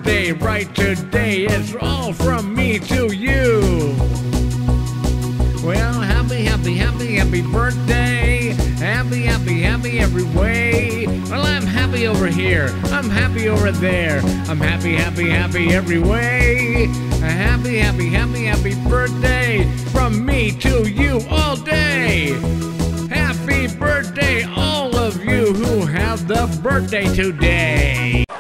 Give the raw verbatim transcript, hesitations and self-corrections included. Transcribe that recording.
birthday right today. It's all from me to you. Well, happy, happy, happy, happy birthday. Happy, happy, happy every way. Well, I'm happy over here. I'm happy over there. I'm happy, happy, happy every way. A happy, happy, happy, happy birthday from me to you all day. Happy birthday, all of you who have the birthday today.